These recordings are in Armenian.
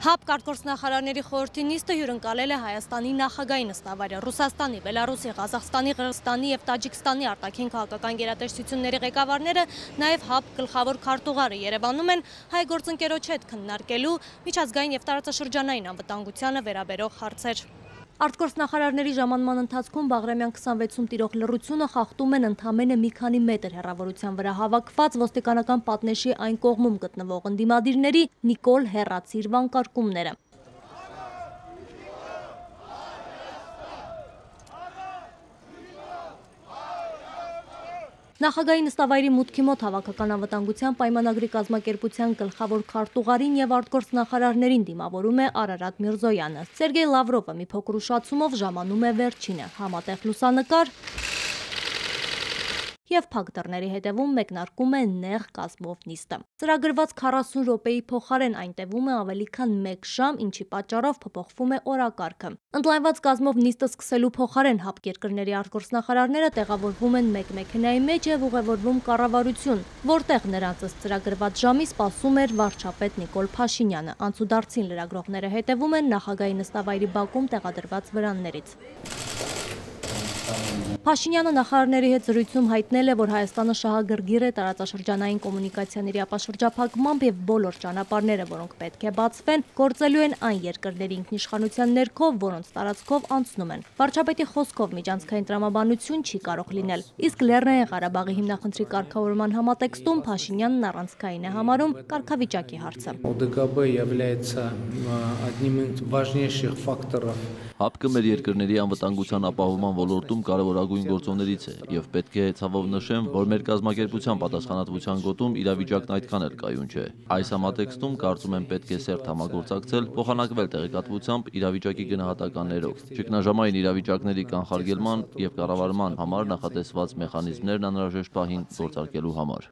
ՀԱՊԿ արտգործնախարարների խորհրդի նիստը հյուրընկալել է Հայաստանի նախագահի նստավարը, Ռուսաստանի, Բելարուսի, Ղազախստանի, Қырғызստանի և Տաջիկստանի արտաքին քաղաքական գերատեսչությունների ղեկավարները, նաև ՀԱՊԿ գլխավոր քարտուղարը Երևանում են հայ գործընկերոջ հետ քննարկելու միջազգային և տարածաշրջանային անվտանգությանը վերաբերող հարցեր։ Արտգործնախարարների ժամանման ընթացքում Բաղրամյան 26-ում տիրող լռությունը խախտում են ընդամենը մի քանի մետր հեռավորության վրա հավաքված ոստիկանական պատնեշի այն կողմում գտնվող ընդդիմադիրների Նիկոլ հեռացիր վանկարկումները։ Նախագահի նստավայրի մուտքի մոտ հավաքական անվտանգության պայմանագրի կազմակերպության գլխավոր քարտուղարին և արտգործնախարարներին դիմավորում է Արարատ Միրզոյանը։ Սերգեյ Լավրովը մի փոքր ուշացումով ժամանում է վերջինը, համատեղ լուսանկար և փակ դռների հետևում մեկնարկում է նեղ կազմով նիստը։ Ծրագրված 40 րոպեի փոխարեն այն տևում է ավելի քան 1 ժամ, ինչի պատճառով փոփոխվում է օրակարգը։ Ընդլայնված կազմով նիստը սկսելու փոխարեն ՀԱՊԿ երկրների արտգործնախարարները տեղավորվում են մեկ մեքենայի մեջ և ուղևորվում կառավարություն, որտեղ նրանց ըստ ծրագրված ժամի սպասում էր վարչապետ Նիկոլ Փաշինյանը։ Անցուդարձին լրագրողները հետևում են նախագահի նստավայրի բակում տեղադրված վրաններից։ Փաշինյանը նախարարների հետ զրույցում հայտնել է, որ Հայաստանը շահագրգիռ է տարածաշրջանային կոմունիկացիաների ապաշրջափակմամբ և բոլոր ճանապարհները, որոնք պետք է բացվեն, գործելու են այն երկրների ինքնիշխանության ներքո, որոնց տարածքով անցնում են։ Վարչապետի խոսքով միջանցքային տրամաբանություն չի կարող լինել, իսկ Լեռնային Ղարաբաղի հիմնախնդրի կարգավորման համատեքստում Փաշինյանն առանցքային է համարում կարգավիճակի հարցը։ ОДКБ является одним из важнейших факторов. ՀԱՊԿ-ը մեր երկրների անվտանգության ապահովման ոլորտում կարևորագույն գործոններից է և պետք է ցավով նշեմ, որ մեր կազմակերպության պատասխանատվության գոտում իրավիճակն այդքան էլ կայուն չէ։ Այս համատեքստում կարծում եմ պետք է սերտ համագործակցել, փոխանակվել տեղեկատվությամբ իրավիճակի գնահատականներով, ճգնաժամային իրավիճակների կանխարգելման և կառավարման համար նախատեսված մեխանիզմներն անհրաժեշտ պահին գործարկելու համար։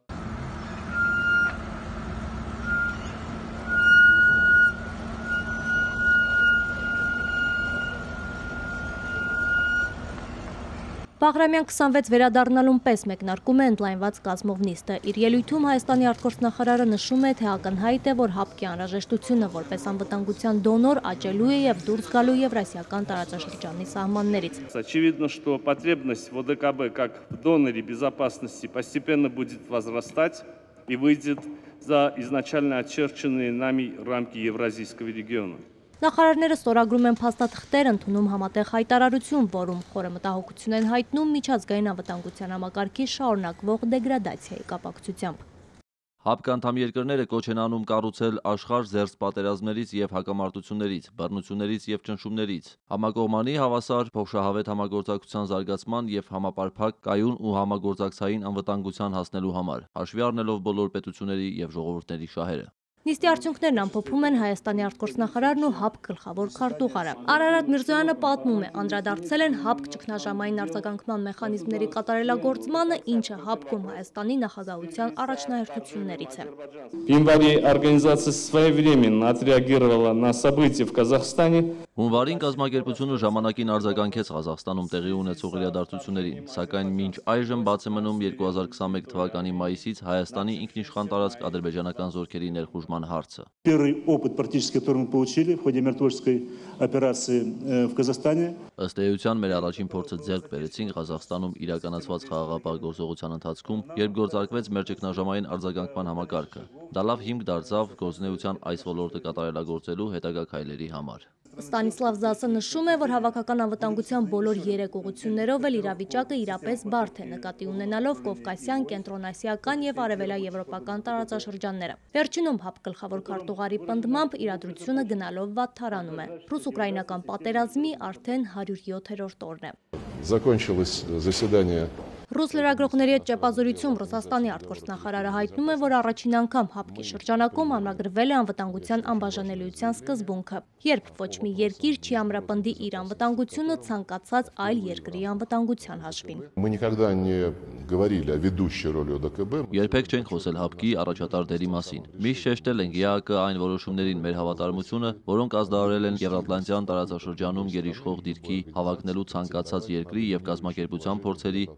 Բաղրամյան 26 վերադառնալուն պես մեկնարկում է ընդլայնված կազմով նիստը։ Իր ելույթում Հայաստանի արտգործնախարարը նշում է, թե ակնհայտ է, որ ՀԱՊԿ-ի անհրաժեշտությունը որպես անվտանգության դոնոր աճելու է և դուրս գալու Եվրասիական տարածաշրջանի սահմաններից։ Очевидно, что потребность в ОДКБ как в доноре безопасности постепенно будет возрастать и выйдет за изначально очерченные нами рамки Евразийского региона. Նախարարները ստորագրում են փաստաթղթեր, ընդունում համատեղ հայտարարություն, որում խորը մտահոգություն են հայտնում միջազգային անվտանգության համակարգի շարունակվող դեգրադացիայի կապակցությամբ։ ՀԱՊԿ անդամ երկրները կոչ են անում կառուցել աշխարհ զերծ պատերազմներից և հակամարտություններից, բռնություններից և ճնշումներից, համակողմանի, հավասար, փոխշահավետ համագործակցության զարգացման և համապարփակ, կայուն ու համագործակցային անվտանգության հասնելու համար, հաշվի առնելով բոլոր պետությունների և ժողովուրդների շահերը։ Նիստի արդյունքներն ամփոփում են Հայաստանի արտգործնախարարն ու ՀԱՊԿ գլխավոր քարտուղարը։ Արարատ Միրզոյանը պատմում է, անդրադարձել են ՀԱՊԿ ճգնաժամային արձագանքման մեխանիզմների կատարելագործմանը, ինչը ՀԱՊԿ-ում Հայաստանի նախագահության առաջնահերթություններից է։ В январе организация своевременно отреагировала на события в Казахстане. Հունվարին կազմակերպությունը ժամանակին արձագանքեց Ղազախստանում տեղի ունեցող իրադարձություններին, սակայն մինչ այժմ բաց է մնում 2021 թվականի մայիսից Հայաստանի ինքնիշխան տարածք ադրբեջանական զորքերի ներխուժման հարցը։ Первый опыт практически, который мы получили в ходе миротворческой операции в Казахстане. Ըստ էության մեր առաջին փորձը ձեռք բերեցինք Ղազախստանում իրականացված խաղաղապահ գործողության ընթացքում, երբ գործարկվեց մեր ճգնաժամային արձագանքման համակարգը։ Դա լավ հիմք դարձավ գործունեության այս ոլորտը կատարելագործելու հետագա քայլերի համար։ Ստանիսլավ Զասը նշում է, որ հավաքական անվտանգության բոլոր 3 ուղղություններով էլ իրավիճակը իրապես բարդ է, նկատի ունենալով կովկասյան, կենտրոնասիական և արևելաեվրոպական տարածաշրջանները։ Վերջինում ՀԱՊԿ գլխավոր քարտուղարի պնդմամբ իրադրությունը գնալով վատթարանում է։ Ռուս-ուկրաինական պատերազմի արդեն 107-րդ օրն է։ Закончилось заседание. Ռուս լրագրողների հետ ճեպազորույցում Ռուսաստանի արտգործնախարարը հայտնում է, որ առաջին անգամ ՀԱՊԿ-ի շրջանակում ամրագրվել է անվտանգության անբաժանելիության սկզբունքը, երբ ոչ մի երկիր չի ամրապնդի իր անվտանգությունը ցանկացած այլ երկրի անվտանգության հաշվին։ Мы никогда не говорили о ведущей роли ОДКБ. Երբեք չենք խոսել ՀԱՊԿ-ի առաջատար դերի մասին։ Միշտ շեշտել ենք ԵԱԿ այն որոշումներին մեր հավատարմությունը, որոնք ազդարարել են Եվրատլանտյան տարածաշրջանում գերիշխող դիրքի հավակնելու ցանկացած երկրի և կազմակերպության փորձերի անթույլատրելի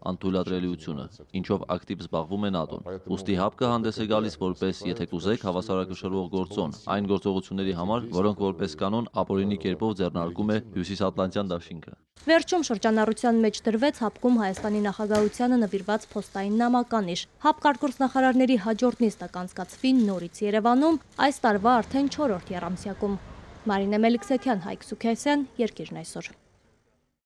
ցուցադրելիությունը, ինչով ակտիվ զբաղվում է ՆԱՏՕ-ն։ Ուստի ՀԱՊԿ-ը հանդես է գալիս որպես, եթե կուզեք, հավասարակշռող գործոն, այն գործողությունների համար, որոնք որպես կանոն ապօրինի կերպով ձեռնարկում է Հյուսիսատլանտյան դաշինքը։ Վերջում շրջանառության մեջ դրվեց ՀԱՊԿ-ում Հայաստանի նախագահությանը նվիրված փոստային նամականիշ։ ՀԱՊԿ արտգործնախարարների հաջորդ նիստը կանցկացվի նորից Երևանում այս տարվա արդեն 4-րդ եռամսյակում։ Մարինե Մելիքսեթյան, Հայկ Սուքեսյան, Երկիրն այսօր։